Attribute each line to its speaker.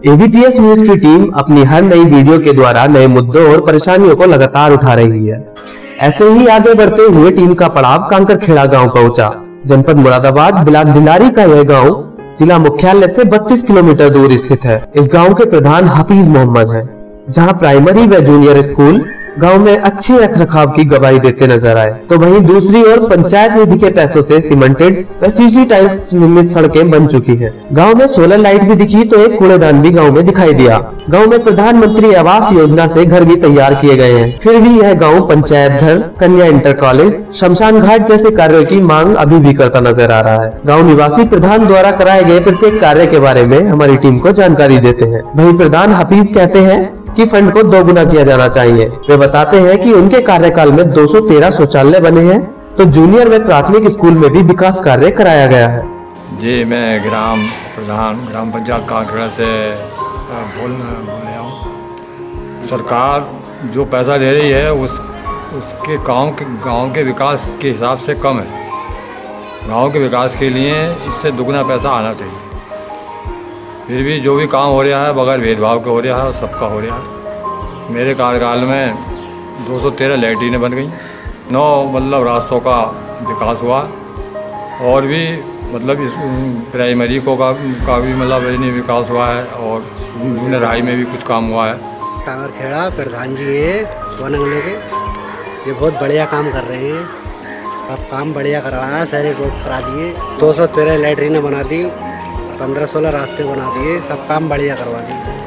Speaker 1: ABPS news की team अपनी हर नई वीडियो के द्वारा नए मुद्दों और परेशानियों को लगातार उठा रही है। ऐसे ही आगे बढ़ते हुए टीम का पड़ाव कांकरखेड़ा गांव पहुंचा। जनपद मुरादाबाद ब्लॉक डिलारी का यह गांव जिला मुख्यालय से 32 किलोमीटर दूर स्थित है। इस गांव के प्रधान हफीज मोहम्मद हैं, जहां प्राइमरी व जूनियर स्कूल गांव में अच्छे रखरखाव की गवाही देते नजर आए, तो वहीं दूसरी ओर पंचायत निधि के पैसों से सीमेंटेड व सीसी टाइल्स निर्मित सड़कें बन चुकी हैं। गांव में सोलर लाइट भी दिखी तो एक कूड़ेदान भी गांव में दिखाई दिया। गांव में प्रधानमंत्री आवास योजना से घर भी तैयार किए गए हैं, फिर भी यह गांव पंचायत घर, कन्या इंटर कॉलेज, शमशान घाट जैसे कार्यों की मांग अभी भी करता नजर आ रहा है। गाँव निवासी प्रधान द्वारा कराए गए प्रत्येक कार्य के बारे में हमारी टीम को जानकारी देते हैं। वहीं प्रधान हफीज कहते हैं कि फंड को दोगुना किया जाना चाहिए। वे बताते हैं कि उनके कार्यकाल में 213 शौचालय बने हैं, तो जूनियर व प्राथमिक स्कूल में भी विकास कार्य कराया गया है।
Speaker 2: जी, मैं ग्राम प्रधान ग्राम पंचायत कांकरेड़ा से बोल रहा हूँ। सरकार जो पैसा दे रही है उसके गांव के विकास के हिसाब से कम है। गांव के विकास के लिए इससे दुगना पैसा आना चाहिए। फिर भी जो भी काम हो रहा है बगैर भेदभाव के हो रहा है और सबका हो रहा है। मेरे कार्यकाल में 213 लैट्रीनें बन गई, 9 मतलब रास्तों का विकास हुआ, और भी मतलब इस प्राइमरी का भी मतलब विकास हुआ है, और जूनियर हाई में भी कुछ काम हुआ है।
Speaker 3: कांकरखेड़ा प्रधान जी है सोनंगले के, ये बहुत बढ़िया काम कर रहे हैं। अब काम बढ़िया करा है, सारे रोड करा दिए, 213 लैट्रीनें बना दी, 15-16 रास्ते बना दिए, सब काम बढ़िया करवा दिए।